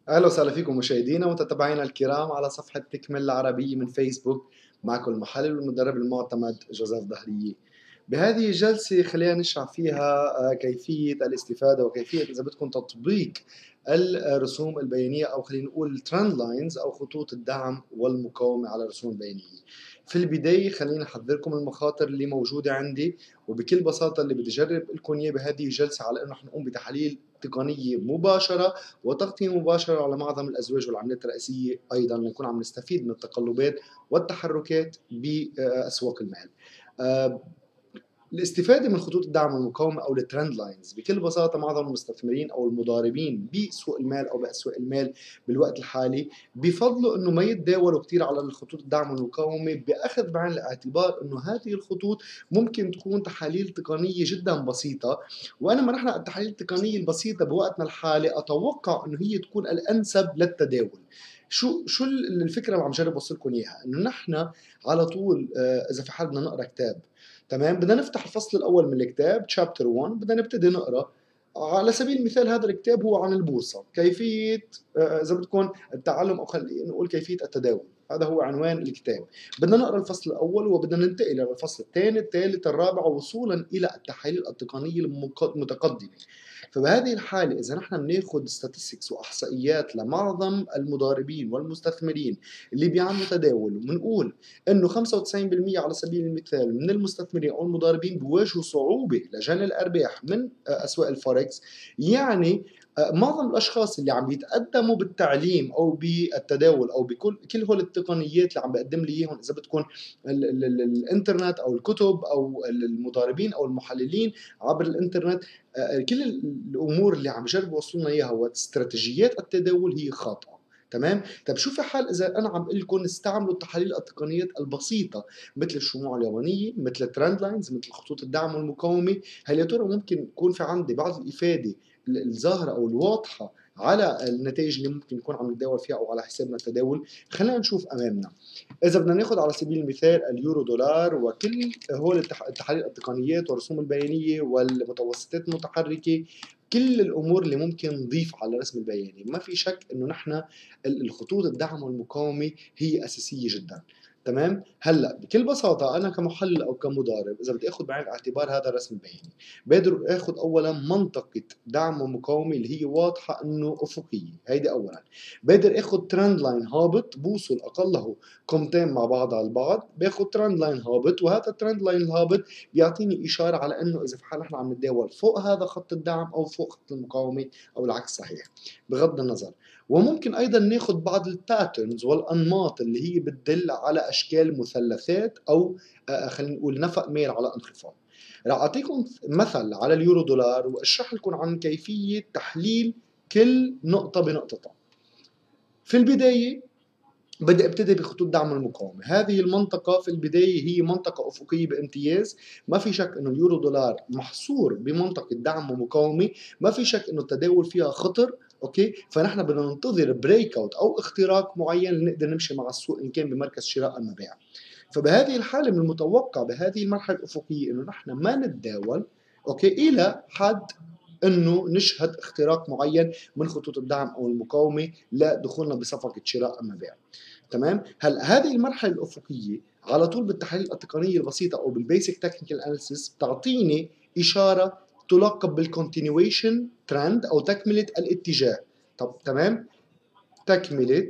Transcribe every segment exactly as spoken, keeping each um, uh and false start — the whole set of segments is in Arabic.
اهلا وسهلا فيكم مشاهدينا ومتابعينا الكرام على صفحة تكمل العربية من فيسبوك. معكم المحلل والمدرب المعتمد جوزيف ظهرية. بهذه الجلسة خلينا نشرح فيها آه، كيفية الاستفادة وكيفية إذا بدكم تطبيق الرسوم البيانية، أو خلينا نقول الترند لاينز أو خطوط الدعم والمقاومة على الرسوم البيانية. في البداية خليني أحذركم المخاطر اللي موجودة عندي، وبكل بساطة اللي بدي أجرب لكم إياه بهذه الجلسة على إنه حنقوم بتحاليل تقنية مباشرة وتغطية مباشرة على معظم الأزواج والعملات الرئيسية، أيضا نكون عم نستفيد من التقلبات والتحركات بأسواق المال. آه، الاستفاده من خطوط الدعم والمقاومه او الترند لاينز بكل بساطه، معظم المستثمرين او المضاربين بسوق المال او باسواق المال بالوقت الحالي بفضلوا انه ما يتداولوا كثير على الخطوط الدعم والمقاومه، باخذ بعين الاعتبار انه هذه الخطوط ممكن تكون تحاليل تقنيه جدا بسيطه. وانا ما نحن التحاليل التقنيه البسيطه بوقتنا الحالي اتوقع انه هي تكون الانسب للتداول. شو شو الفكره اللي عم جرب اوصلكم اياها؟ انه نحن على طول آه، اذا في حال بدنا نقرا كتاب، تمام، بدنا نفتح الفصل الاول من الكتاب تشابتر واحد، بدنا نبتدي نقرا. على سبيل المثال هذا الكتاب هو عن البورصه، كيفيه آه، اذا بدكم التعلم، او خلينا نقول كيفيه التداول. هذا هو عنوان الكتاب. بدنا نقرا الفصل الاول وبدنا ننتقل الى الفصل الثاني الثالث الرابع وصولا الى التحاليل التقنيه المتقدمه. فبهذه الحالة إذا نحن بناخذ statistics وإحصائيات لمعظم المضاربين والمستثمرين اللي بيعملوا تداول، وبنقول إنه خمسة وتسعين بالمئة على سبيل المثال من المستثمرين أو المضاربين بيواجهوا صعوبة لجني الأرباح من آه، أسواق الفوركس، يعني آه، معظم الاشخاص اللي عم يتقدموا بالتعليم او بالتداول او بكل كل هول التقنيات اللي عم بقدم لي اياهم، اذا بدكم ال ال ال الانترنت او الكتب او المضاربين او المحللين عبر الانترنت، آه، كل الامور اللي عم جربوا يوصلونا اياها واستراتيجيات التداول هي خاطئه. تمام. طيب شو في حال اذا انا عم اقول لكم استعملوا التحاليل التقنيات البسيطه مثل الشموع اليوميه، مثل الترند لاينز، مثل خطوط الدعم والمقاومه؟ هل يا ترى ممكن يكون في عندي بعض الافاده الظاهره او الواضحه على النتائج اللي ممكن نكون عم نتداول فيها او على حسابنا التداول؟ خلينا نشوف امامنا. اذا بدنا ناخذ على سبيل المثال اليورو دولار وكل هول التحاليل التقنيات والرسوم البيانيه والمتوسطات المتحركه، كل الامور اللي ممكن نضيف على الرسم البياني، ما في شك انه نحن الخطوط الدعم والمقاومه هي اساسيه جدا. تمام. هلا بكل بساطه انا كمحلل او كمضارب اذا بدي اخذ بعين الاعتبار هذا الرسم البياني، بقدر اخذ اولا منطقه دعم ومقاومه اللي هي واضحه انه افقيه، هيدي اولا. بقدر اخذ ترند لاين هابط بوصل اقله قمتين مع بعض على البعض، باخذ ترند لاين هابط، وهذا الترند لاين الهابط بيعطيني اشاره على انه اذا في حال نحن عم نتداول فوق هذا خط الدعم او فوق خط المقاومه، او العكس صحيح، بغض النظر. وممكن ايضا ناخذ بعض الباترنز والانماط اللي هي بتدل على اشكال مثلثات او آه، خلينا نقول نفق ميل على انخفاض. راح اعطيكم مثل على اليورو دولار واشرح لكم عن كيفيه تحليل كل نقطه بنقطتها. في البدايه بدي ابتدي بخطوط دعم المقاومه، هذه المنطقه في البدايه هي منطقه افقيه بامتياز، ما في شك انه اليورو دولار محصور بمنطقه دعم ومقاومه، ما في شك انه التداول فيها خطر. اوكي، فنحن بدنا ننتظر بريك اوت او اختراق معين لنقدر نمشي مع السوق ان كان بمركز شراء ام بيع. فبهذه الحاله من المتوقع بهذه المرحله الافقيه انه نحن ما نتداول اوكي الى حد انه نشهد اختراق معين من خطوط الدعم او المقاومه لدخولنا بصفقه شراء ام بيع. تمام. هلا هذه المرحله الافقيه على طول بالتحاليل التقنيه البسيطه او بالبيسك تكنيكال اناليسيس بتعطيني اشاره تلقب بالكونتينيويشن ترند او تكمله الاتجاه. طب تمام، تكمله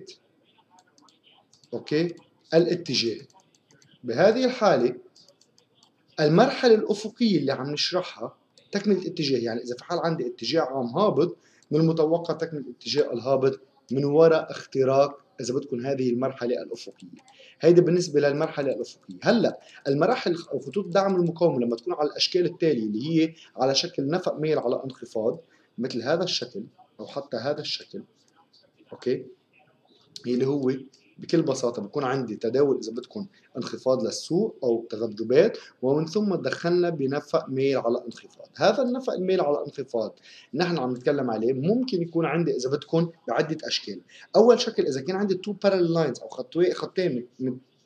اوكي الاتجاه. بهذه الحاله المرحله الافقيه اللي عم نشرحها تكمله الاتجاه، يعني اذا في حال عندي اتجاه عام هابط، من المتوقع تكمله الاتجاه الهابط من وراء اختراق اذا بدكم هذه المرحله الافقيه. هيدا بالنسبه للمرحله الافقيه. هلا المراحل او خطوط دعم المقاومه لما تكون على الاشكال التاليه اللي هي على شكل نفق ميل على انخفاض، مثل هذا الشكل او حتى هذا الشكل، اوكي، اللي هو بكل بساطة بكون عندي تداول إذا بدكم انخفاض للسوق أو تذبذبات، ومن ثم دخلنا بنفق ميل على انخفاض. هذا النفق الميل على انخفاض نحن عم نتكلم عليه ممكن يكون عندي إذا بدكم بعدة أشكال. أول شكل إذا كان عندي تو بارallel لاينز أو خطوين خطين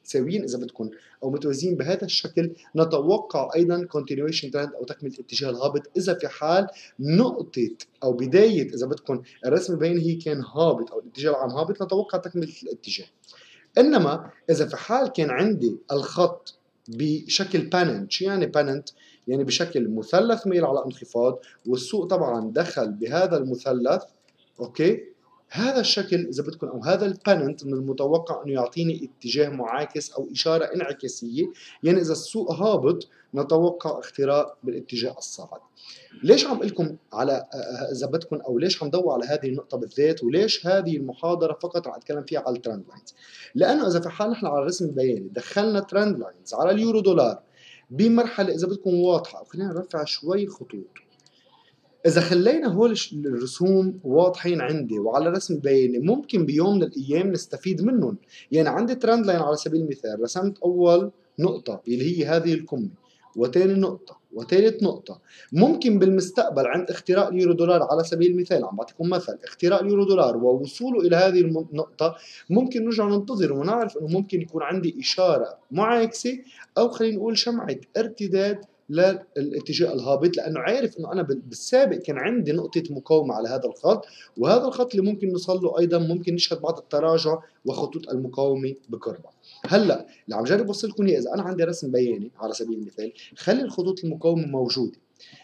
متساويين اذا بدكم او متوازيين بهذا الشكل، نتوقع ايضا continuation trend او تكمله اتجاه الهابط اذا في حال نقطه او بدايه اذا بدكم الرسم البياني هي كان هابط او الاتجاه العام هابط، نتوقع تكمله الاتجاه. انما اذا في حال كان عندي الخط بشكل باننت، شو يعني باننت؟ يعني بشكل مثلث ميل على انخفاض، والسوق طبعا دخل بهذا المثلث، اوكي، هذا الشكل اذا بدكم او هذا الباننت من المتوقع انه يعطيني اتجاه معاكس او اشاره انعكاسيه، يعني اذا السوق هابط نتوقع اختراق بالاتجاه الصاعد. ليش عم اقول لكم على اذا بدكم او ليش عم ضوي على هذه النقطه بالذات، وليش هذه المحاضره فقط رح اتكلم فيها على الترند لاينز؟ لانه اذا في حال نحن على الرسم البياني دخلنا ترند لاينز على اليورو دولار بمرحله اذا بدكم واضحه، خلينا نرفع شوي خطوط. اذا خلينا هول الرسوم واضحين عندي وعلى الرسم البياني ممكن بيوم من الايام نستفيد منهم. يعني عندي ترند لاين على سبيل المثال، رسمت اول نقطه اللي هي هذه القمه، وثاني نقطه وثالث نقطه. ممكن بالمستقبل عند اختراق اليورو دولار على سبيل المثال، عم بعطيكم مثل، اختراق اليورو دولار ووصوله الى هذه النقطه، ممكن نرجع ننتظر ونعرف انه ممكن يكون عندي اشاره معاكسه او خلينا نقول شمعه ارتداد للاتجاه الهابط، لانه عارف انه انا بالسابق كان عندي نقطه مقاومه على هذا الخط، وهذا الخط اللي ممكن نوصل له ايضا ممكن نشهد بعض التراجع وخطوط المقاومه بقربها. هلا اللي عم جرب اوصل لكم اياه، اذا انا عندي رسم بياني على سبيل المثال، خلي الخطوط المقاومه موجوده.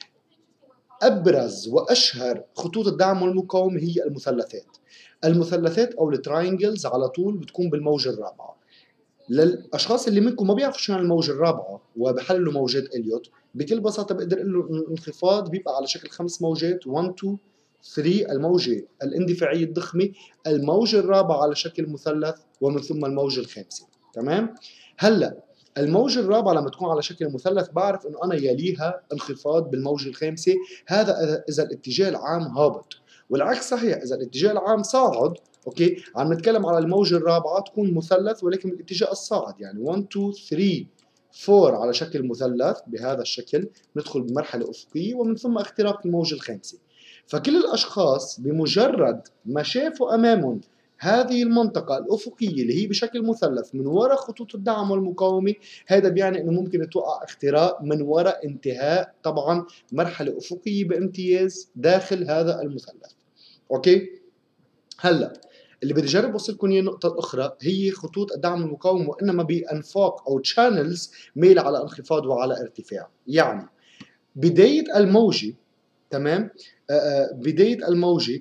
ابرز واشهر خطوط الدعم والمقاومه هي المثلثات. المثلثات او التراينجلز على طول بتكون بالموجه الرابعه. للاشخاص اللي منكم ما بيعرفوا شو يعني الموجه الرابعه وبحللوا موجات اليوت، بكل بساطه بقدر اقول له الانخفاض بيبقى على شكل خمس موجات، واحد اثنين ثلاثة، الموجه الاندفاعيه الضخمه، الموجه الرابعه على شكل مثلث، ومن ثم الموجه الخامسه. تمام؟ هلا الموجه الرابعه لما تكون على شكل مثلث بعرف انه انا يليها انخفاض بالموجه الخامسه، هذا اذا الاتجاه العام هابط. والعكس صحيح، اذا الاتجاه العام صاعد، اوكي، عم نتكلم على الموجه الرابعه تكون مثلث ولكن بالاتجاه الصاعد، يعني واحد اثنين ثلاثة أربعة على شكل مثلث بهذا الشكل، ندخل بمرحله افقيه ومن ثم اختراق الموجه الخامسه. فكل الاشخاص بمجرد ما شافوا امامهم هذه المنطقة الأفقية اللي هي بشكل مثلث من وراء خطوط الدعم والمقاومة، هذا بيعني أنه ممكن يتوقع اختراق من وراء انتهاء طبعا مرحلة أفقية بامتياز داخل هذا المثلث. أوكي؟ هلا اللي بدي اجرب اوصلكم اياه نقطة أخرى هي خطوط الدعم والمقاومة، وإنما بأنفاق أو تشانلز ميل على انخفاض وعلى ارتفاع. يعني بداية الموجة، تمام؟ آآ بداية الموجة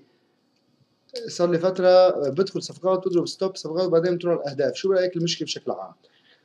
صار لي فترة بدخل صفقات بضرب ستوب صفقات وبعدين بتروح الأهداف، شو رأيك المشكلة بشكل عام؟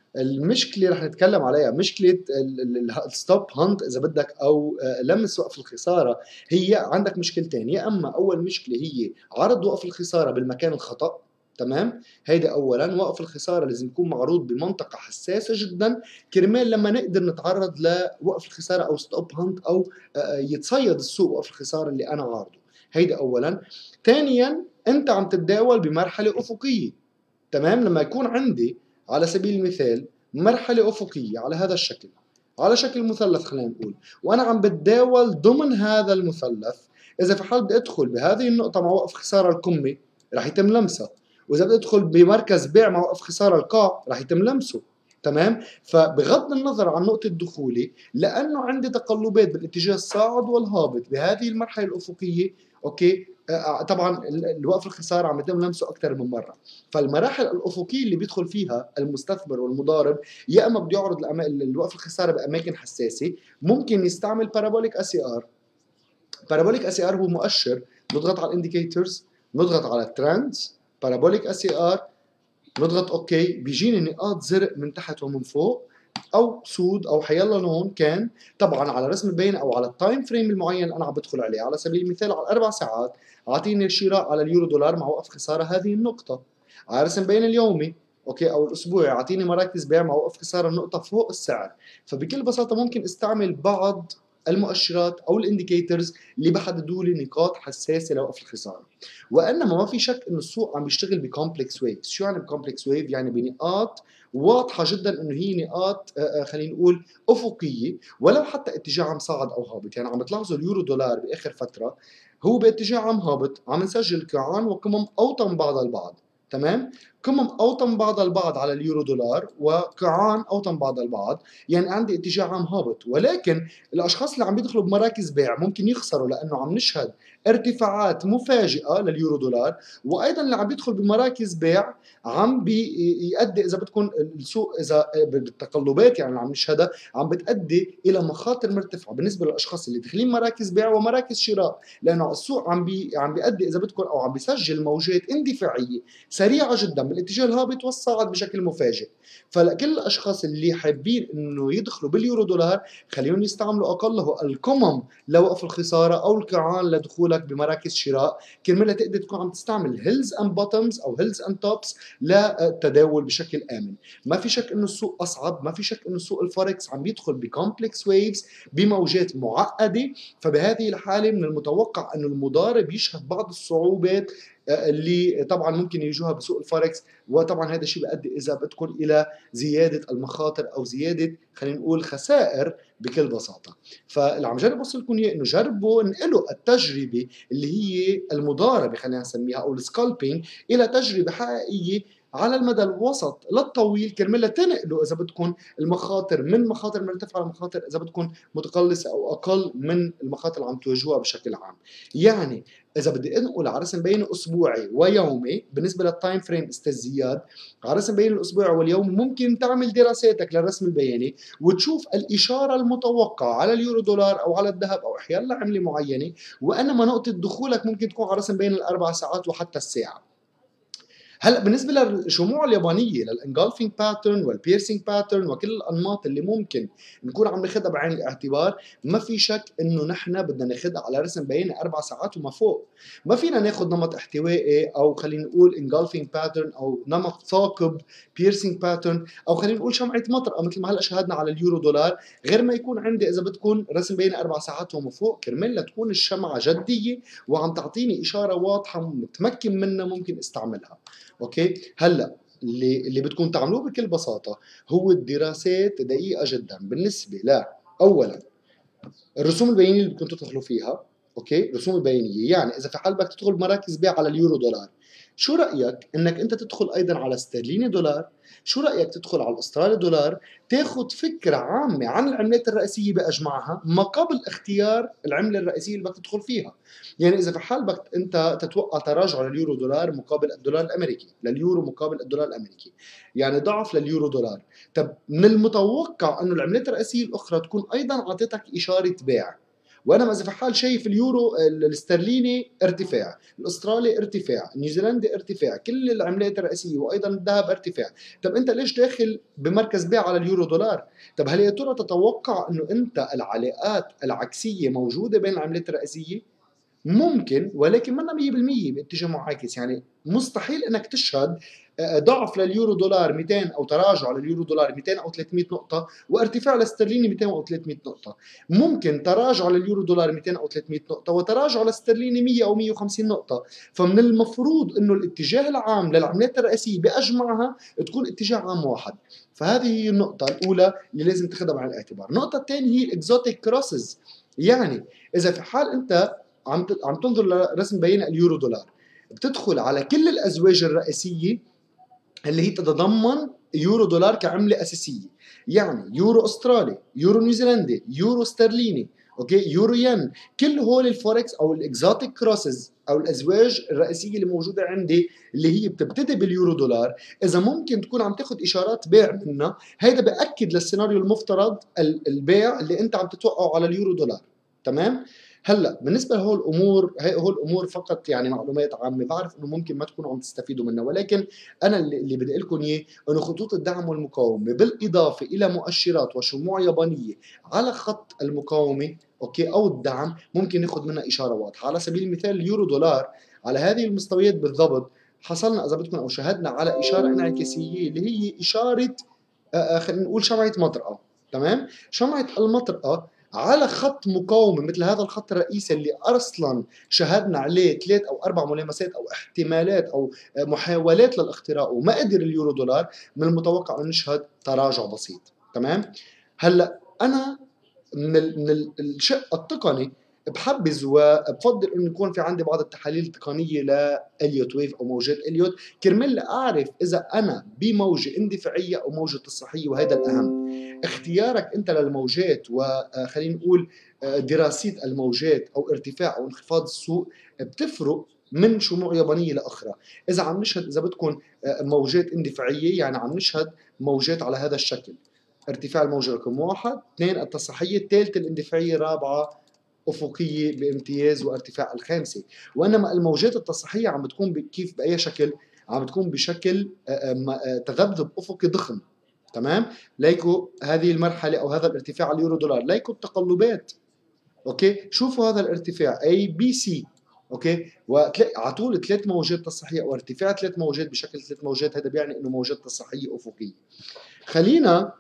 المشكلة رح نتكلم عليها، مشكلة الستوب هانت إذا بدك أو لمس وقف الخسارة، هي عندك مشكلتين. يا أما أول مشكلة هي عرض وقف الخسارة بالمكان الخطأ، تمام؟ هيدا أولاً. وقف الخسارة لازم يكون معروض بمنطقة حساسة جداً كرمال لما نقدر نتعرض لوقف الخسارة أو ستوب هانت أو يتصيد السوق وقف الخسارة اللي أنا عارضه. هيدا أولاً. ثانياً أنت عم تتداول بمرحلة أفقية، تمام؟ لما يكون عندي على سبيل المثال مرحلة أفقية على هذا الشكل، على شكل مثلث خلينا نقول، وأنا عم بتداول ضمن هذا المثلث، إذا في حال بدي أدخل بهذه النقطة مع وقف خسارة القمة رح يتم لمسها، وإذا بدي أدخل بمركز بيع مع وقف خسارة القاع رح يتم لمسه. تمام؟ فبغض النظر عن نقطة دخولي، لأنه عندي تقلبات بالاتجاه الصاعد والهابط بهذه المرحلة الأفقية، أوكي، طبعا الوقف الخساره عم يتم لمسه اكثر من مره. فالمراحل الافقيه اللي بيدخل فيها المستثمر والمضارب، يا اما بده يعرض الوقف الخساره باماكن حساسه، ممكن يستعمل بارابوليك اس ار. بارابوليك اس ار هو مؤشر، نضغط على الانديكيتورز، نضغط على الترندز، بارابوليك اس ار، نضغط اوكي، بيجيني نقاط زرق من تحت ومن فوق او سود او حيلا لون كان، طبعا على رسم البياني او على التايم فريم المعين اللي انا عم بدخل عليه. على سبيل المثال على الاربع ساعات اعطيني شراء على اليورو دولار مع وقف خساره هذه النقطه. على رسم البياني اليومي اوكي او الاسبوعي اعطيني مراكز بيع مع وقف خساره النقطه فوق السعر. فبكل بساطه ممكن استعمل بعض المؤشرات او الانديكيتورز اللي بحددوا لي نقاط حساسه لوقف الخساره. وانما ما في شك انه السوق عم بيشتغل بكومبلكس ويفز. شو يعني بكومبلكس ويف؟ يعني بنقاط واضحه جدا انه هي نقاط خلينا نقول افقيه، ولو حتى اتجاه عم صاعد او هابط. يعني عم تلاحظوا اليورو دولار باخر فتره هو باتجاه عم هابط، عم نسجل قاعان وقمم اوطى من بعض البعض، تمام؟ قمم أوطن بعض البعض على اليورو دولار وقاعان أوطن بعض البعض، يعني عندي اتجاه عام هابط. ولكن الأشخاص اللي عم بيدخلوا بمراكز بيع ممكن يخسروا، لأنه عم نشهد ارتفاعات مفاجئة لليورو دولار. وأيضا اللي عم بيدخل بمراكز بيع عم بيؤدي إذا بدكم السوق إذا بالتقلبات يعني اللي عم نشهدها عم بتؤدي إلى مخاطر مرتفعة بالنسبة للأشخاص اللي داخلين مراكز بيع ومراكز شراء، لأنه السوق عم بي عم بيؤدي إذا بدكم أو عم بيسجل موجات اندفاعية سريعة جدا بالاتجاه الهابط والصاعد بشكل مفاجئ. فلكل الاشخاص اللي حابين انه يدخلوا باليورو دولار خليهم يستعملوا اقله القمم لوقف الخساره او القاعان لدخولك بمراكز شراء، كرمال تقدر تكون عم تستعمل هيلز اند بوتومز او هيلز اند توبس للتداول بشكل امن. ما في شك انه السوق اصعب، ما في شك انه سوق الفوركس عم بيدخل بكومبلكس ويفز بموجات معقده. فبهذه الحاله من المتوقع انه المضارب يشهد بعض الصعوبات اللي طبعا ممكن يجوها بسوق الفوركس. وطبعا هذا الشيء بيؤدي اذا بدكم الى زياده المخاطر او زياده خلينا نقول خسائر بكل بساطه. فاللي عم جرب اوصل لكم اياه انه جربوا انقلوا التجربه اللي هي المضاربه خلينا نسميها او السكالبينج الى تجربه حقيقيه على المدى الوسط للطويل، كرمال تنقلوا اذا بدكم المخاطر من مخاطر مرتفعه لمخاطر اذا بدكم متقلصه او اقل من المخاطر اللي عم تواجهوها بشكل عام. يعني اذا بدي انقل على رسم بياني اسبوعي ويومي بالنسبه للتايم فريم استاذ زياد، على رسم بياني الاسبوعي واليومي ممكن تعمل دراساتك للرسم البياني وتشوف الاشاره المتوقعه على اليورو دولار او على الذهب او احيانا عمله معينه، وانما نقطه دخولك ممكن تكون على رسم بياني الاربع ساعات وحتى الساعه. هلا بالنسبه للشموع اليابانيه للانجولفينج باترن والبيرسينج باترن وكل الانماط اللي ممكن نكون عم ناخذها بعين الاعتبار، ما في شك انه نحن بدنا ناخذها على رسم بياني اربع ساعات وما فوق. ما فينا ناخذ نمط احتوائي او خلينا نقول انجولفينج باترن او نمط ثاقب بيرسينج باترن او خلينا نقول شمعه مطرقه مثل ما هلا شاهدنا على اليورو دولار، غير ما يكون عندي اذا بدكم رسم بياني اربع ساعات وما فوق، كرمال لتكون الشمعه جديه وعم تعطيني اشاره واضحه متمكن منها ممكن استعملها. اوكي هلا اللي اللي بدكم تعملوه بكل بساطه هو الدراسات دقيقه جدا بالنسبه ل اولا الرسوم البيانيه اللي بدكم تدخلوا فيها. اوكي الرسوم البيانيه يعني اذا في حال بدك تدخل مراكز بيع على اليورو دولار، شو رايك انك انت تدخل ايضا على استرليني دولار؟ شو رايك تدخل على الاسترالي دولار؟ تاخذ فكره عامه عن العملات الرئيسيه باجمعها ما قبل اختيار العمله الرئيسيه اللي بدك تدخل فيها. يعني اذا في حال بدك انت تتوقع تراجع لليورو دولار مقابل الدولار الامريكي، لليورو مقابل الدولار الامريكي، يعني ضعف لليورو دولار، طب من المتوقع انه العملات الرئيسيه الاخرى تكون ايضا اعطتك اشاره بيع. وانا اذا في حال شايف اليورو الاسترليني ارتفاع، الاسترالي ارتفاع، النيوزيلندي ارتفاع، كل العملات الرئيسيه وايضا الذهب ارتفاع، طب انت ليش داخل بمركز بيع على اليورو دولار؟ طب هل يا ترى تتوقع انه انت العلاقات العكسيه موجوده بين العملات الرئيسيه؟ ممكن، ولكن منا مية بالمية باتجاه معاكس. يعني مستحيل انك تشهد ضعف لليورو دولار مئتين او تراجع لليورو دولار مئتين او ثلاثمئة نقطه وارتفاع للسترليني مئتين او ثلاثمئة نقطه. ممكن تراجع لليورو دولار مئتين او ثلاثمئة نقطه وتراجع للسترليني مئة او مئة وخمسين نقطه. فمن المفروض انه الاتجاه العام للعملات الرئيسيه باجمعها تكون اتجاه عام واحد. فهذه هي النقطه الاولى اللي لازم تاخذها بعين الاعتبار. النقطه الثانيه هي الاكزوتيك كروسز. يعني اذا في حال انت عم عم تنظر لرسم بيان اليورو دولار، بتدخل على كل الازواج الرئيسيه اللي هي تتضمن يورو دولار كعمله اساسيه، يعني يورو استرالي، يورو نيوزيلندي، يورو استرليني، اوكي يورو ين، كل هول الفوركس او الاكزوتيك كروسز او الازواج الرئيسيه اللي موجوده عندي اللي هي بتبتدي باليورو دولار، اذا ممكن تكون عم تاخذ اشارات بيع منها، هيدا باكد للسيناريو المفترض البيع اللي انت عم تتوقعه على اليورو دولار. تمام. هلا بالنسبه لهول الامور، هي هول الامور فقط يعني معلومات عامه، بعرف انه ممكن ما تكونوا عم تستفيدوا منها، ولكن انا اللي, اللي بدي لكم اياه انه خطوط الدعم والمقاومه بالاضافه الى مؤشرات وشموع يابانيه على خط المقاومه اوكي او الدعم ممكن ناخذ منها اشاره واضحه. على سبيل المثال اليورو دولار على هذه المستويات بالضبط حصلنا اذا بدكم او شاهدنا على اشاره انعكاسيه اللي هي اشاره خلينا نقول شمعه مطرقه. تمام. شمعه المطرقه على خط مقاومه مثل هذا الخط الرئيسي اللي اصلا شهدنا عليه ثلاث او اربع ملامسات او احتمالات او محاولات للاختراق وما قدر اليورو دولار، من المتوقع ان نشهد تراجع بسيط. تمام. هلا انا من من الشق التقني بحبذ وبفضل انه يكون في عندي بعض التحاليل التقنيه لاليوت ويف او موجات اليوت، كرمال اعرف اذا انا بموجه اندفاعيه او موجه تصحيحيه، وهذا الاهم. اختيارك انت للموجات وخلينا نقول دراسه الموجات او ارتفاع او انخفاض السوق بتفرق من شموع يابانيه لاخرى. اذا عم نشهد اذا بدكم موجات اندفاعيه، يعني عم نشهد موجات على هذا الشكل: ارتفاع الموجه رقم واحد، اثنين التصحيحيه، الثالثه الاندفاعيه، الرابعه افقيه بامتياز، وارتفاع الخامسه. وانما الموجات التصحيحيه عم بتكون كيف باي شكل؟ عم بتكون بشكل تذبذب افقي ضخم. تمام؟ ليكو هذه المرحله او هذا الارتفاع اليورو دولار، ليكو التقلبات. اوكي، شوفوا هذا الارتفاع اي بي سي. اوكي، وعلى طول ثلاث موجات تصحيحيه او ارتفاع ثلاث موجات بشكل ثلاث موجات، هذا بيعني انه موجات تصحيحيه افقيه. خلينا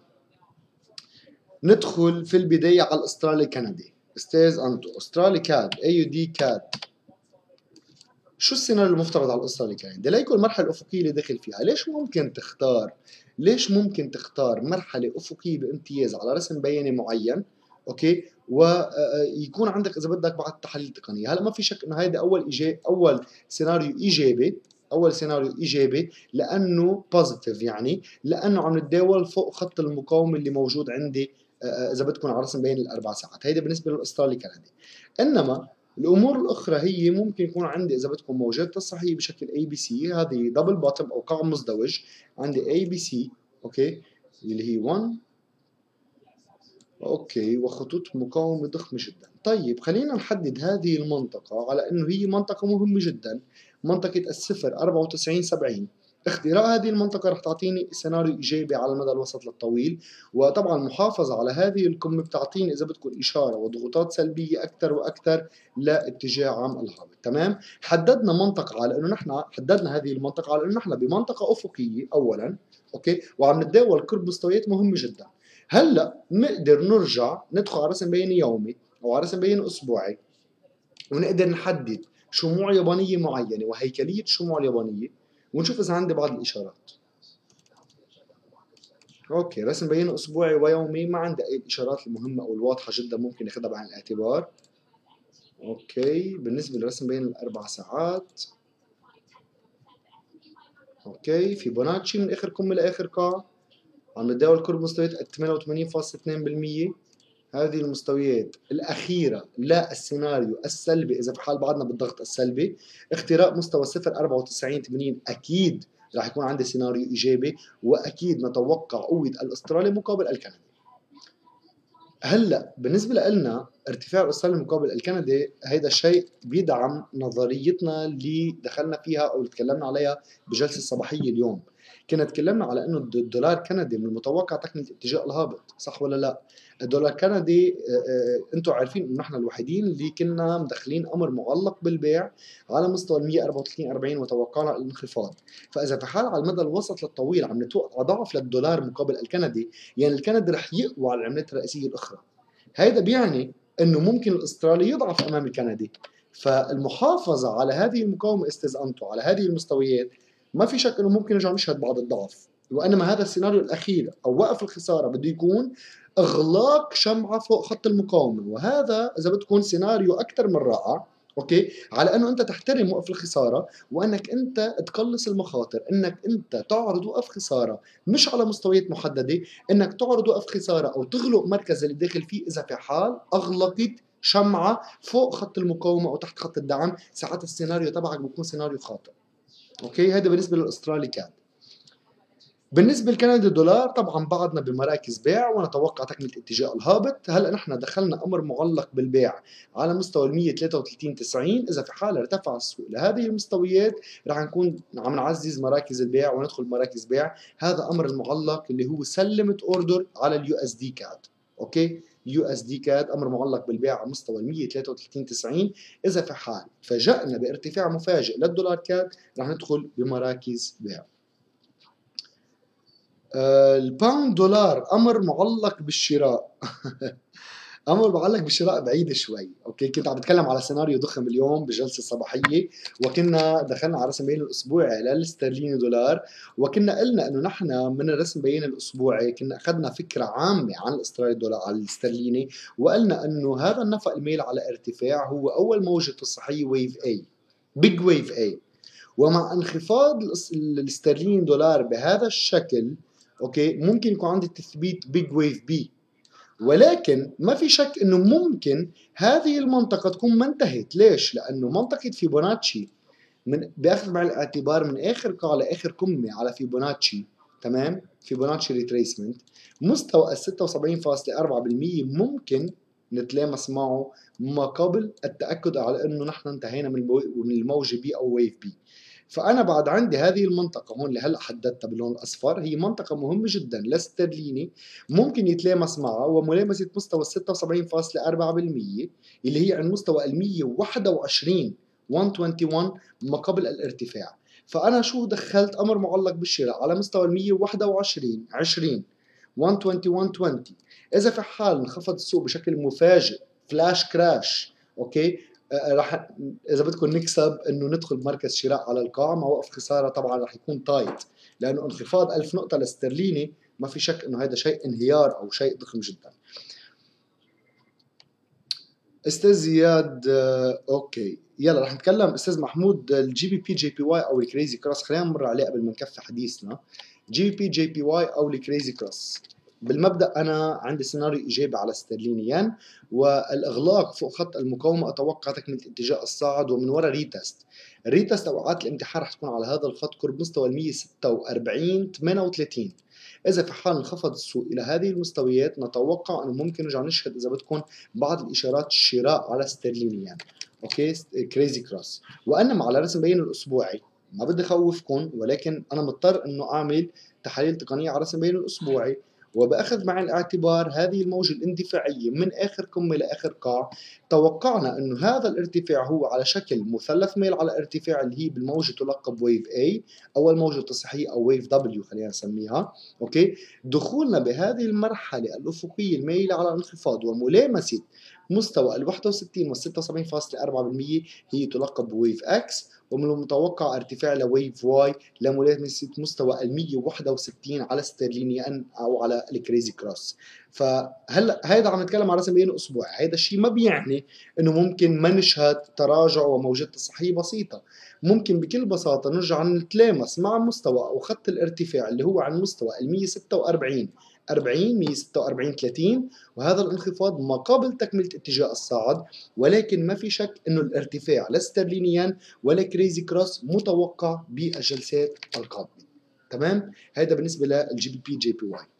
ندخل في البدايه على الاسترالي كندي. استاذ انتو، استرالي كاد، اي يو دي كاد، شو السيناريو المفترض على الاسترالي كندي؟ ليكون المرحله الافقيه اللي داخل فيها. ليش ممكن تختار ليش ممكن تختار مرحله افقيه بامتياز على رسم بياني معين، اوكي، ويكون عندك اذا بدك بعض التحاليل التقنيه. هلا ما في شك انه هيدا اول إيجابي اول سيناريو ايجابي اول سيناريو ايجابي لانه بوزيتيف، يعني لانه عم نتداول فوق خط المقاومه اللي موجود عندي اذا بدكم على رسم بياني الاربع ساعات. هيدا بالنسبه للاسترالي كندي. انما الامور الاخرى هي ممكن يكون عندي اذا بدكم موجات تصحيحيه بشكل اي بي سي، هذه دبل بوتم او قاع مزدوج. عندي اي بي سي، اوكي، اللي هي واحد، اوكي، وخطوط مقاومه ضخمه جدا. طيب خلينا نحدد هذه المنطقه على انه هي منطقه مهمه جدا، منطقه الصفر أربعة وتسعين سبعين. اختراق هذه المنطقة رح تعطيني سيناريو إيجابي على المدى الوسط للطويل، وطبعا المحافظة على هذه القمة بتعطيني إذا بدكم إشارة وضغوطات سلبية أكثر وأكثر لاتجاه عام الهابط. تمام؟ حددنا منطقة على إنه نحن حددنا هذه المنطقة على إنه نحن بمنطقة أفقية أولا، أوكي، وعم نتداول قرب مستويات مهمة جدا. هلا نقدر نرجع ندخل على رسم بياني يومي أو على رسم بياني أسبوعي، ونقدر نحدد شموع يابانية معينة وهيكلية الشموع اليابانية، ونشوف إذا عندي بعض الإشارات. أوكي، رسم بياني أسبوعي ويومي ما عندي أي الإشارات المهمة أو الواضحة جدا ممكن ناخذها بعين الاعتبار. أوكي، بالنسبة لرسم بياني الأربع ساعات، أوكي، فيبوناتشي من آخر قمة لآخر قاع، عم نتداول قرب مستويات ثمانية وثمانين فاصلة اثنين بالمئة. هذه المستويات الأخيرة للسيناريو السلبي إذا في حال بعدنا بالضغط السلبي. اختراق مستوى صفر أربعة وتسعين ثمانين أكيد راح يكون عندي سيناريو إيجابي، وأكيد نتوقع قوة الأسترالي مقابل الكندي. هلا بالنسبة لنا ارتفاع الأسترالي مقابل الكندي، هيدا الشيء بيدعم نظريتنا اللي دخلنا فيها أو اللي تكلمنا عليها بجلسة الصباحية اليوم. كنا تكلمنا على انه الدولار كندي من المتوقع تكمله اتجاه الهابط، صح ولا لا؟ الدولار كندي انتم عارفين انه نحن الوحيدين اللي كنا مدخلين امر معلق بالبيع على مستوى ال مئة وأربعة وثلاثين أربعين وتوقعنا الانخفاض. فاذا في حال على المدى الوسط للطويل عم نتوقع ضعف للدولار مقابل الكندي، يعني الكندي رح يقوى على العملات الرئيسيه الاخرى. هذا بيعني انه ممكن الاسترالي يضعف امام الكندي. فالمحافظه على هذه المقاومه استاذ انتو على هذه المستويات ما في شك انه ممكن نرجع نشهد بعض الضعف. وانما هذا السيناريو الاخير او وقف الخساره بده يكون اغلاق شمعه فوق خط المقاومه، وهذا اذا بتكون سيناريو اكثر من رائع، اوكي، على انه انت تحترم وقف الخساره وانك انت تقلص المخاطر، انك انت تعرض وقف خساره مش على مستويات محدده، انك تعرض وقف خساره او تغلق مركز اللي داخل فيه اذا في حال اغلقت شمعه فوق خط المقاومه او تحت خط الدعم. ساعات السيناريو تبعك بيكون سيناريو خاطئ. اوكي، هذا بالنسبه للاسترالي كاد. بالنسبه لكندي الدولار طبعا بعدنا بمراكز بيع ونتوقع تكمله اتجاه الهابط. هلا نحن دخلنا امر معلق بالبيع على مستوى ال مئة وثلاثة وثلاثين تسعين. اذا في حال ارتفع السوق لهذه المستويات رح نكون عم نعزز مراكز البيع وندخل مراكز بيع. هذا امر المعلق اللي هو سلمت اوردر على اليو اس دي كاد. اوكي، يو اس دي كاد امر معلق بالبيع على مستوى ال مئة وثلاثة وثلاثين تسعين. اذا في حال فاجأنا بارتفاع مفاجئ للدولار كاد رح ندخل بمراكز بيع. آه الباوند دولار امر معلق بالشراء. امر بعلق بشراء بعيد شوي. اوكي، كنت عم بتكلم على سيناريو ضخم اليوم بالجلسه الصباحيه، وكنا دخلنا على رسم بيان الاسبوعي للاسترليني دولار، وكنا قلنا انه نحن من الرسم بيان الاسبوعي كنا اخذنا فكره عامه عن الاسترالي دولار على الاسترليني، وقلنا انه هذا النفق الميل على ارتفاع هو اول موجه تصحيحيه ويف اي، بيج ويف اي، ومع انخفاض الاسترليني دولار بهذا الشكل اوكي ممكن يكون عندي تثبيت بيج ويف بي. ولكن ما في شك انه ممكن هذه المنطقة تكون ما انتهت. ليش؟ لانه منطقة فيبوناتشي من باخذ بعين الاعتبار من اخر قاع لاخر قمة على فيبوناتشي، تمام؟ فيبوناتشي ريتريسمنت، مستوى ال ستة وسبعين فاصلة أربعة بالمئة ممكن نتلامس معه ما قبل التأكد على انه نحن انتهينا من الموجة بي او ويف بي. فانا بعد عندي هذه المنطقه هون اللي هلا حددتها باللون الاصفر، هي منطقه مهمه جدا للاسترليني ممكن يتلامس معها، وملامسه مستوى ستة وسبعين فاصلة أربعة بالمئة اللي هي عند مستوى ال مئة وواحد وعشرين مئة وواحد وعشرين ما قبل الارتفاع. فانا شو دخلت امر معلق بالشراء على مستوى ال مئة وواحد وعشرين عشرين مئة وعشرين مئة وعشرين. اذا في حال انخفض السوق بشكل مفاجئ فلاش كراش اوكي راح اذا بدكم نكسب انه ندخل بمركز شراء على القاع مع وقف خساره، طبعا راح يكون تايت لانه انخفاض ألف نقطه للاسترليني ما في شك انه هذا شيء انهيار او شيء ضخم جدا. استاذ زياد اوكي يلا رح نتكلم. استاذ محمود الجي بي بي جي بي واي او الكريزي كروس، خلينا نمر عليه قبل ما نكفي حديثنا. جي بي بي جي بي واي او الكريزي كروس، بالمبدا انا عندي سيناريو ايجابي على استرليني ين، والاغلاق فوق خط المقاومه اتوقع تكمله اتجاه الصاعد ومن وراء ريتست. الريتست اوقات الامتحان رح تكون على هذا الخط قرب مستوى ال مئة وستة وأربعين ثمانية وثلاثين. اذا في حال انخفض السوق الى هذه المستويات نتوقع انه ممكن نرجع نشهد اذا بدكم بعض الاشارات الشراء على استرليني ين. اوكي كريزي كروس. وانما على رسم بيان الاسبوعي ما بدي اخوفكم، ولكن انا مضطر انه اعمل تحاليل تقنيه على رسم بيان الاسبوعي، وباخذ بعين الاعتبار هذه الموجه الاندفاعيه من اخر قمه لاخر قاع. توقعنا انه هذا الارتفاع هو على شكل مثلث ميل على ارتفاع اللي هي بالموجه تلقب ويف A، اول موجه تصحيحيه او ويف دبليو خلينا نسميها. اوكي، دخولنا بهذه المرحله الافقيه الميله على الانخفاض وملامسه مستوى ال واحد وستين وال ستة وسبعين فاصلة أربعة بالمئة هي تلقب بويف اكس، ومن المتوقع ارتفاع لويف واي لملامسه مستوى ال مئة وواحد وستين على استرليني ان او على الكريزي كروس. فهلا هيدا عم نتكلم على رسم بيان اسبوعي، هيدا الشيء ما بيعني انه ممكن ما نشهد تراجع وموجات تصحيحيه بسيطه. ممكن بكل بساطه نرجع نتلامس مع مستوى او خط الارتفاع اللي هو عن مستوى ال مئة وستة وأربعين أربعين مئة وستة وأربعين ثلاثين، وهذا الانخفاض ما قبل تكمله اتجاه الصاعد. ولكن ما في شك انه الارتفاع لاسترلينيان ولا كريزي كروس متوقع بالجلسات القادمه. تمام، هذا بالنسبه للجي بي بي جي بي واي.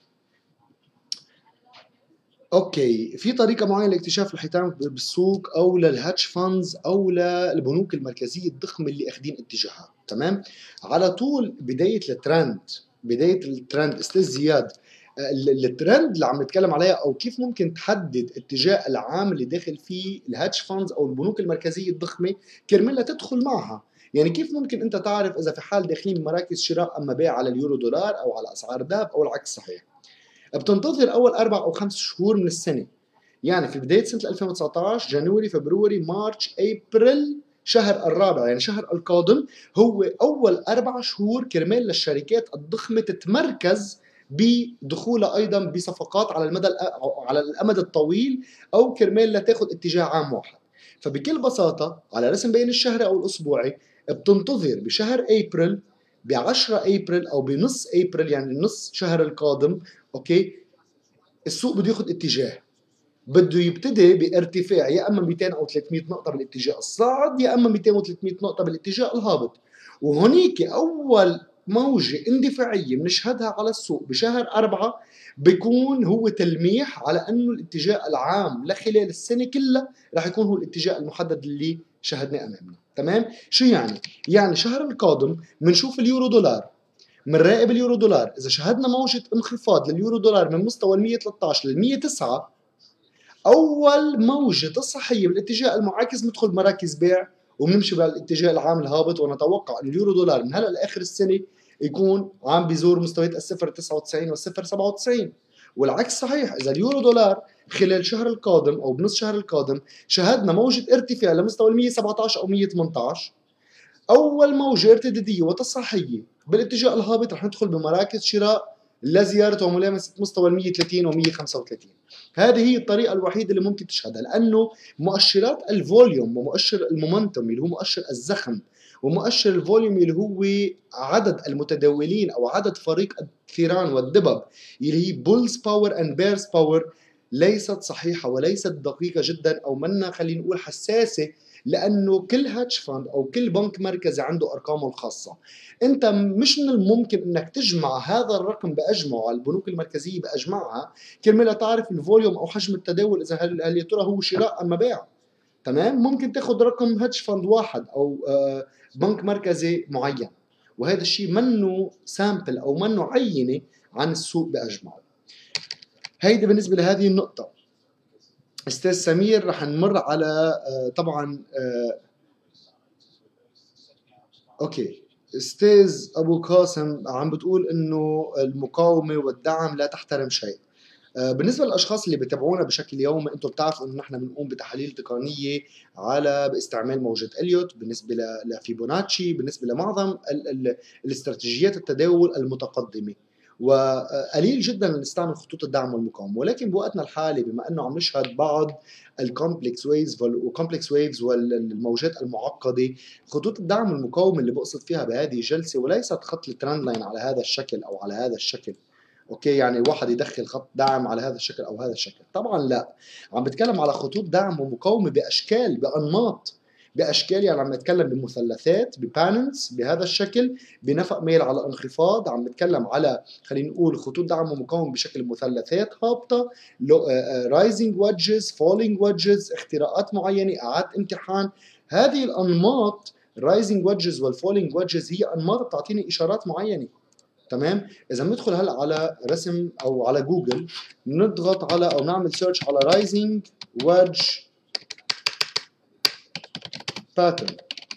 اوكي، في طريقه معينه لاكتشاف الحيتان بالسوق او للهاتش فاندز او للبنوك المركزيه الضخمه اللي اخذين اتجاهها. تمام، على طول بدايه الترند، بدايه الترند استاذ زياد، الترند اللي عم نتكلم عليها او كيف ممكن تحدد اتجاه العام اللي داخل فيه الهاتش فاندز او البنوك المركزيه الضخمه كرمال تدخل معها. يعني كيف ممكن انت تعرف اذا في حال داخلين مراكز شراء اما بيع على اليورو دولار او على اسعار الذهب او العكس صحيح؟ بتنتظر اول اربع او خمس شهور من السنه، يعني في بدايه سنه ألفين وتسعطعش جانوري فبروري مارش ابريل، شهر الرابع يعني شهر القادم هو اول اربع شهور كرمال للشركات الضخمه تتمركز بدخولها ايضا بصفقات على المدى على الامد الطويل او كرمال لتاخذ اتجاه عام واحد. فبكل بساطه على رسم بين الشهري او الاسبوعي بتنتظر بشهر ابريل، ب عشرة ابريل او بنص ابريل يعني نص شهر القادم اوكي السوق بده ياخذ اتجاه، بده يبتدي بارتفاع يا اما مئتين او ثلاثمئة نقطه بالاتجاه الصاعد يا اما مئتين وثلاثمئة نقطه بالاتجاه الهابط. وهنيك اول موجه اندفاعيه بنشهدها على السوق بشهر أربعة بيكون هو تلميح على انه الاتجاه العام لخلال السنه كلها رح يكون هو الاتجاه المحدد اللي شهدناه امامنا. تمام، شو يعني؟ يعني شهر القادم بنشوف اليورو دولار، بنراقب اليورو دولار، اذا شهدنا موجه انخفاض لليورو دولار من مستوى ال مئة وثلاثطعش لل مئة وتسعة، اول موجه تصحيحيه بالاتجاه المعاكس بندخل مراكز بيع وبنمشي بالاتجاه العام الهابط. ونتوقع ان اليورو دولار من هلا لاخر السنه يكون عم بيزور مستويات الصفر تسعة وتسعين والصفر سبعة وتسعين. والعكس صحيح، اذا اليورو دولار خلال الشهر القادم او بنص الشهر القادم شهدنا موجه ارتفاع لمستوى ال مية وسبعطعش او مية وثمنطعش، اول موجه ارتداديه وتصحيحيه بالاتجاه الهابط رح ندخل بمراكز شراء لزياره وملامسه مستوى ال مية وثلاثين و مية وخمسة وثلاثين. هذه هي الطريقه الوحيده اللي ممكن تشهدها، لانه مؤشرات الفوليوم ومؤشر المومنتوم اللي هو مؤشر الزخم ومؤشر الفوليوم اللي هو عدد المتداولين او عدد فريق الثيران والدبب اللي هي بولز باور اند بيرز باور ليست صحيحه وليست دقيقه جدا، او منا خلينا نقول حساسه، لانه كل هاتش فاند او كل بنك مركزي عنده ارقامه الخاصه. انت مش من الممكن انك تجمع هذا الرقم باجمعه، البنوك المركزيه باجمعها كرمال تعرف الفوليوم او حجم التداول اذا هل, هل يا ترى هو شراء ام بيع. تمام، ممكن تاخذ رقم هاتش فاند واحد او آه بنك مركزي معين، وهذا الشيء منه سامبل او منه عينه عن السوق باجمعه. هيدي بالنسبه لهذه النقطه. استاذ سمير رح نمر على آه طبعا آه اوكي. استاذ ابو قاسم عم بتقول انه المقاومه والدعم لا تحترم شيء. بالنسبه للاشخاص اللي بتابعونا بشكل يومي، انتم بتعرفوا انه نحن بنقوم بتحاليل تقنيه على باستعمال موجه اليوت بالنسبه لفيبوناتشي، بالنسبه لمعظم الاستراتيجيات التداول المتقدمه، وقليل جدا نستعمل خطوط الدعم والمقاومه. ولكن بوقتنا الحالي بما انه عم نشهد بعض الكومبلكس ويفز والكومبلكس ويفز والموجات المعقده، خطوط الدعم والمقاومه اللي بقصد فيها بهذه الجلسه وليست خط الترند لاين على هذا الشكل او على هذا الشكل. اوكي، يعني واحد يدخل خط دعم على هذا الشكل او هذا الشكل، طبعا لا. عم بتكلم على خطوط دعم ومقاومه باشكال بانماط باشكال، يعني عم نتكلم بمثلثات ببانلز بهذا الشكل بنفق ميل على انخفاض. عم نتكلم على خلينا نقول خطوط دعم ومقاومه بشكل مثلثات هابطه، رايزنج ويدجز، فولينج ويدجز، اختراقات معينه، اعاده امتحان. هذه الانماط الرايزنج ويدجز والفولينج ويدجز هي انماط بتعطيني اشارات معينه. تمام، اذا بندخل هلا على رسم او على جوجل نضغط على او نعمل سيرش على رايزنج ويدج باترن،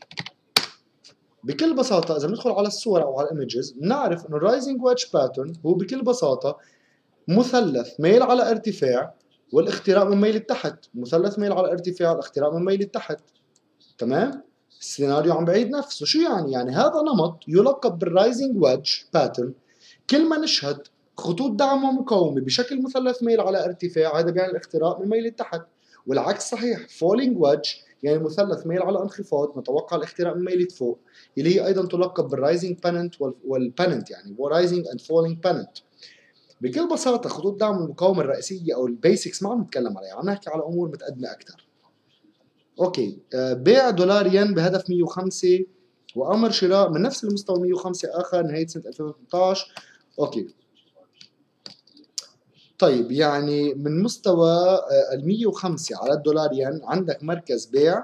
بكل بساطه اذا بندخل على الصور او على الايمجز بنعرف انه الرايزنج ويدج باترن هو بكل بساطه مثلث ميل على ارتفاع والاختراق من ميل لتحت، مثلث ميل على ارتفاع والاختراق من ميل لتحت. تمام، السيناريو عم بعيد نفسه. شو يعني؟ يعني هذا نمط يلقب بالرايزنج ويدج باترن. كل ما نشهد خطوط دعم ومقاومه بشكل مثلث ميل على ارتفاع، هذا بيعني الاختراق من ميل لتحت، والعكس صحيح. فولينج ويدج يعني مثلث ميل على انخفاض، نتوقع الاختراق من ميل لفوق، اللي هي ايضا تلقب بالرايزنج باننت والباننت، يعني رايزنج اند فولينج باننت. بكل بساطه خطوط دعم المقاومه الرئيسيه او البيسكس ما عم نتكلم عليها، عم نحكي على امور متقدمه اكثر. اوكي، بيع دولار ين بهدف مية وخمسة وامر شراء من نفس المستوى مية وخمسة اخر نهايه سنه ألفين وثمنطعش. اوكي، طيب يعني من مستوى ال مية وخمسة على الدولار ين عندك مركز بيع،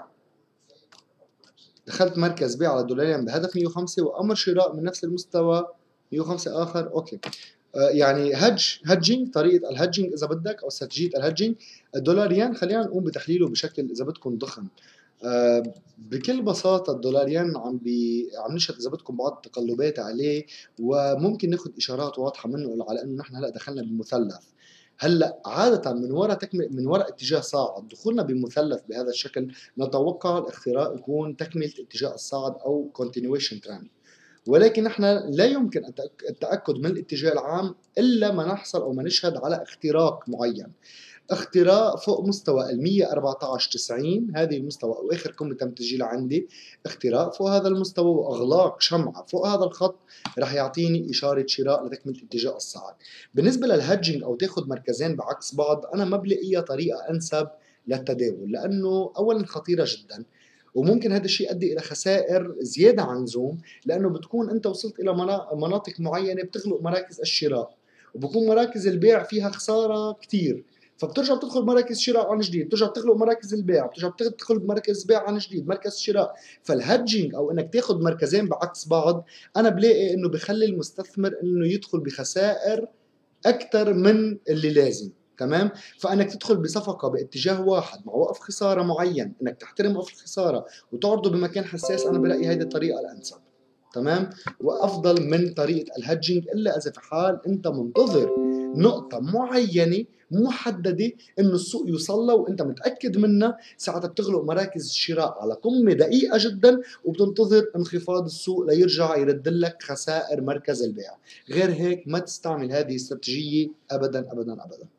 دخلت مركز بيع على الدولار ين بهدف مية وخمسة وامر شراء من نفس المستوى مية وخمسة اخر. اوكي، يعني هج هجينج، طريقه الهجينج اذا بدك او استراتيجيه الهجينج الدولار ين، خلينا نقوم بتحليله بشكل اذا بدكم ضخم. أه بكل بساطه الدولار ين عم بي عم نشهد اذا بدكم بعض التقلبات عليه، وممكن ناخذ اشارات واضحه منه على انه نحن هلا دخلنا بمثلث. هلا عاده من وراء تكمل من وراء اتجاه صاعد، دخولنا بمثلث بهذا الشكل نتوقع الاختراق يكون تكمله اتجاه الصاعد او continuation trend. ولكن نحن لا يمكن التاكد من الاتجاه العام الا ما نحصل او ما نشهد على اختراق معين، اختراق فوق مستوى ال مية وأربعطعش تسعين، هذه المستوى او اخر قمه تم تسجيلها عندي، اختراق فوق هذا المستوى واغلاق شمعه فوق هذا الخط رح يعطيني اشاره شراء لتكمله اتجاه الصاعد. بالنسبه للهجنج او تاخذ مركزين بعكس بعض، انا ما بلاقيها طريقه انسب للتداول، لانه اولا خطيره جدا، وممكن هذا الشيء يؤدي الى خسائر زياده عن اللزوم، لانه بتكون انت وصلت الى مناطق معينه بتغلق مراكز الشراء، وبكون مراكز البيع فيها خساره كثير، فبترجع بتدخل مراكز شراء عن جديد، بترجع بتغلق مراكز البيع، بترجع بتدخل بمركز بيع عن جديد، مركز شراء. فالهجينج او انك تاخذ مركزين بعكس بعض انا بلاقي انه بخلي المستثمر انه يدخل بخسائر اكثر من اللي لازم. تمام، فانك تدخل بصفقه باتجاه واحد مع وقف خساره معين، انك تحترم وقف الخساره وتعرضه بمكان حساس، انا برايي هيدي الطريقه الانسب. تمام، وافضل من طريقه الهجينج، الا اذا في حال انت منتظر نقطة معينة محددة انه السوق يوصل لها وانت متأكد منها، ساعتها بتغلق مراكز شراء على قمة دقيقة جدا وبتنتظر انخفاض السوق ليرجع يرد لك خسائر مركز البيع. غير هيك ما تستعمل هذه الاستراتيجية ابدا ابدا ابدا.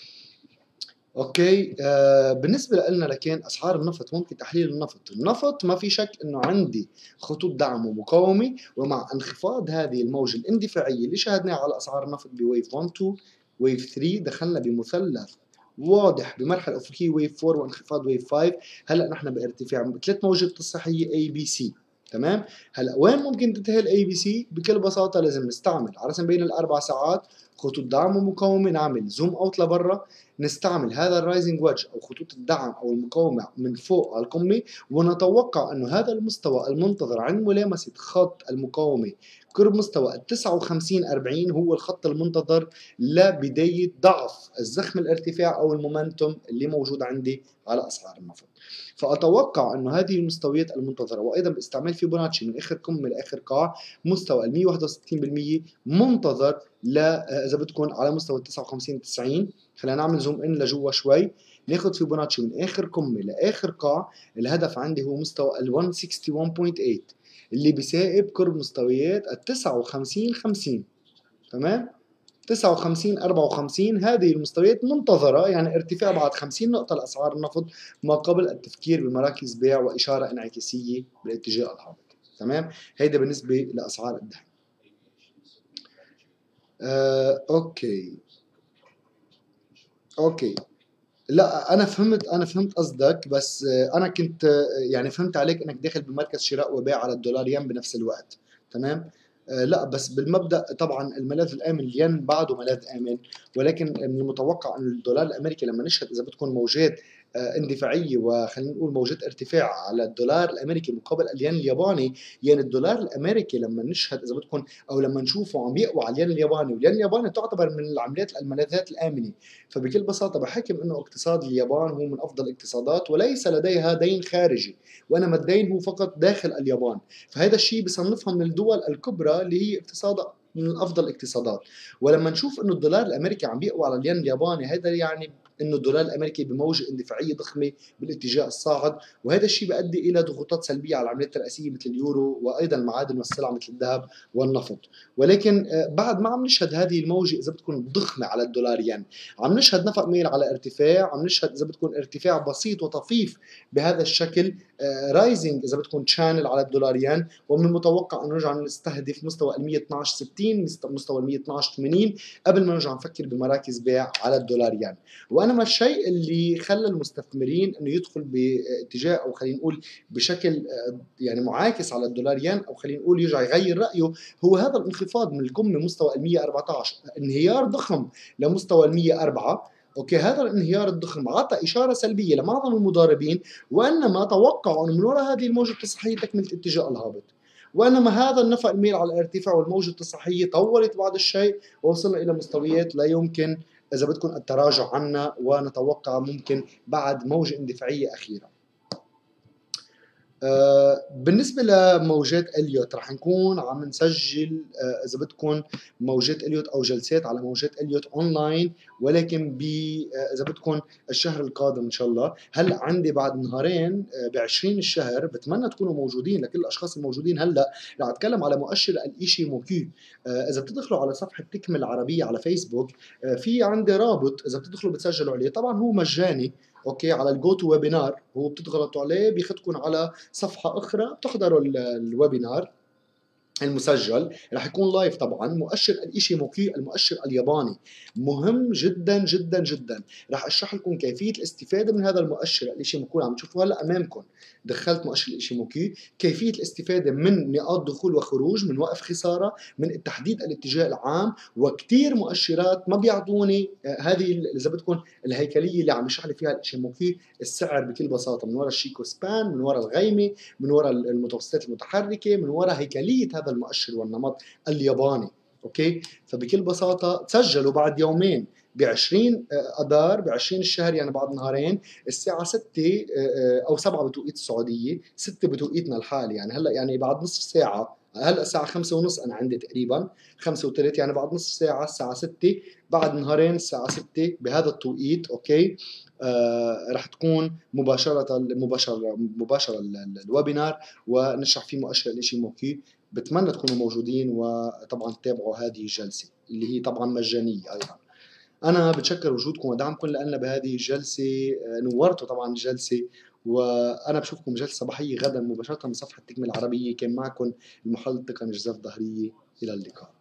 اوكي، آه بالنسبه لنا لكن اسعار النفط ممكن تحليل النفط. النفط ما في شك انه عندي خطوط دعم ومقاومه، ومع انخفاض هذه الموجه الاندفاعيه اللي شاهدناها على اسعار النفط بويف واحد اثنين ويف ثلاثة، دخلنا بمثلث واضح بمرحله افقيه ويف أربعة وانخفاض ويف خمسة. هلا نحن بارتفاع ثلاث موجات تصحيحيه اي بي سي. تمام، هلا وين ممكن تنتهي الاي بي سي؟ بكل بساطه لازم نستعمل على بين الاربع ساعات خطوط دعم ومقاومه، نعمل زوم اوت لبرا، نستعمل هذا الرايزنج ويدج او خطوط الدعم او المقاومه من فوق على القمه، ونتوقع انه هذا المستوى المنتظر عند ملامسه خط المقاومه قرب مستوى ال تسعة وخمسين أربعين هو الخط المنتظر لبدايه ضعف الزخم الارتفاع او المومنتوم اللي موجود عندي على اسعار النفط. فاتوقع انه هذه المستويات المنتظره، وايضا باستعمال فيبوناتشي من اخر قمه لاخر قاع مستوى ال مئة وواحد وستين بالمئة منتظر ل اذا بدكم على مستوى تسعة وخمسين تسعين. خلينا نعمل زوم ان لجوا شوي، ناخذ فيبوناتشي من اخر قمه لاخر قاع. الهدف عندي هو مستوى ال مئة وواحد وستين فاصلة ثمانية اللي بيساوي قرب مستويات ال تسعة وخمسين خمسين. تمام، تسعة وخمسين أربعة وخمسين هذه المستويات منتظرة، يعني ارتفاع بعد خمسين نقطة لأسعار النفط ما قبل التفكير بمراكز بيع وإشارة انعكاسية بالاتجاه الهابط. تمام، هيدا بالنسبة لأسعار الدعم. آه، أوكي أوكي لا انا فهمت انا فهمت قصدك، بس انا كنت يعني فهمت عليك انك داخل بمركز شراء وبيع على الدولار ين بنفس الوقت. تمام، لا بس بالمبدا طبعا الملاذ الامن الين بعده ملاذ امن، ولكن من المتوقع ان الدولار الامريكي لما نشهد اذا بتكون موجات اندفاعيه وخلينا نقول موجات ارتفاع على الدولار الامريكي مقابل الين الياباني، يعني الدولار الامريكي لما نشهد اذا بتكون او لما نشوفه عم يقوى على الين الياباني، والين الياباني تعتبر من العمليات الملاذات الامنه، فبكل بساطه بحكم انه اقتصاد اليابان هو من افضل الاقتصادات وليس لديها دين خارجي، وانما الدين هو فقط داخل اليابان، فهذا الشيء بصنفها من الدول الكبرى اللي هي اقتصادها من افضل الاقتصادات. ولما نشوف انه الدولار الامريكي عم بيقوى على الين الياباني، هذا يعني انه الدولار الامريكي بموجه اندفاعيه ضخمه بالاتجاه الصاعد، وهذا الشيء بيؤدي الى ضغوطات سلبيه على العملات الرئيسيه مثل اليورو وايضا المعادن والسلع مثل الذهب والنفط. ولكن بعد ما عم نشهد هذه الموجه اذا بتكون ضخمه على الدولار ين، عم نشهد نفق ميل على ارتفاع، عم نشهد اذا بتكون ارتفاع بسيط وطفيف بهذا الشكل، رايزنج اذا بتكون شانل على الدولار ين، ومن المتوقع انه نرجع نستهدف مستوى ال مئة واثناشر ستين مستوى ال مئة واثناشر ثمانين قبل ما نرجع نفكر بمراكز بيع على الدولار ين. وانما الشيء اللي خلى المستثمرين انه يدخل باتجاه او خلينا نقول بشكل يعني معاكس على الدولار ين، او خلينا نقول يرجع يغير رايه، هو هذا الانخفاض من القمه مستوى ال مئة وأربعة عشر، انهيار ضخم لمستوى ال مئة وأربعة. اوكي، هذا الانهيار الضخم اعطى اشاره سلبيه لمعظم المضاربين، وانما توقعوا انه من وراء هذه الموجه التصحيحيه تكمله اتجاه الهابط، وانما هذا النفق الميل على الارتفاع والموجه التصحيحيه طولت بعض الشيء ووصلنا الى مستويات لا يمكن اذا بدكم التراجع عنها، ونتوقع ممكن بعد موجه اندفاعيه اخيره. آه بالنسبة لموجات اليوت رح نكون عم نسجل آه إذا بدكم موجات اليوت أو جلسات على موجات اليوت أونلاين، ولكن ب آه إذا بدكم الشهر القادم إن شاء الله. هلا عندي بعد نهارين آه ب عشرين الشهر، بتمنى تكونوا موجودين. لكل الأشخاص الموجودين هلا رح أتكلم على مؤشر الإيشيموكي. آه إذا بتدخلوا على صفحة تكمل عربية على فيسبوك، آه في عندي رابط إذا بتدخلوا بتسجلوا عليه، طبعا هو مجاني. اوكي، على الجو تو ويبينار، هو بتضغطوا عليه بياخذكم على صفحه اخرى بتحضروا الويبينار المسجل، رح يكون لايف. طبعا مؤشر الإيشيموكي المؤشر الياباني مهم جدا جدا جدا، رح اشرح لكم كيفيه الاستفاده من هذا المؤشر الإيشيموكي. عم تشوفوا هلا امامكم دخلت مؤشر الإيشيموكي، كيفيه الاستفاده من نقاط دخول وخروج، من وقف خساره، من تحديد الاتجاه العام، وكثير مؤشرات ما بيعطوني هذه اذا بدكم الهيكليه اللي عم يشرح لي فيها الإيشيموكي السعر بكل بساطه، من وراء الشيكو سبان، من وراء الغيمه، من وراء المتوسطات المتحركه، من وراء هيكليه هذا المؤشر والنمط الياباني. اوكي، فبكل بساطه تسجلوا بعد يومين ب عشرين اذار ب عشرين الشهر، يعني بعد نهارين الساعه ستة او سبعة بتوقيت السعوديه، ستة بتوقيتنا الحالي، يعني هلا يعني بعد نصف ساعه. هلا الساعه خمسة ونص انا عندي تقريبا، خمسة وثلث، يعني بعد نصف ساعه الساعه ستة، بعد نهارين الساعه ستة بهذا التوقيت. اوكي. آه رح تكون مباشره مباشره مباشره ال- ال- الويبينار، ونشرح فيه مؤشر الاشي موكي. بتمنى تكونوا موجودين، وطبعا تتابعوا هذه الجلسه اللي هي طبعا مجانيه ايضا. انا بتشكر وجودكم ودعمكم لنا بهذه الجلسه. آه، نورتوا طبعا الجلسه، وانا بشوفكم جلسه صباحيه غدا مباشره من صفحه تكمل العربيه. كان معكم المحلل التقني جوزيف ظهريه. الى اللقاء.